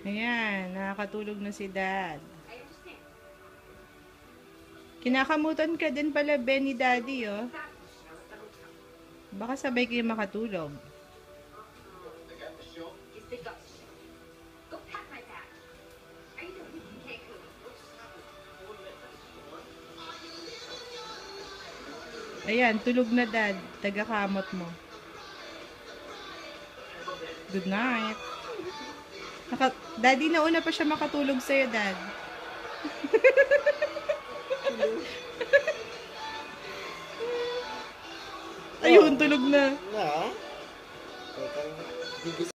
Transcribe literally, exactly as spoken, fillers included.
Ayan, nakakatulog na si Dad. Kinakamutan ka din pala, Ben, ni Daddy, oh. Baka sabay kayo makatulog. Ayan, tulog na, Dad. Tagakamot mo. Good night. Naka Daddy, nauna pa siya makatulog sa'yo, Dad. Ayun, tulog na. Na? Teka,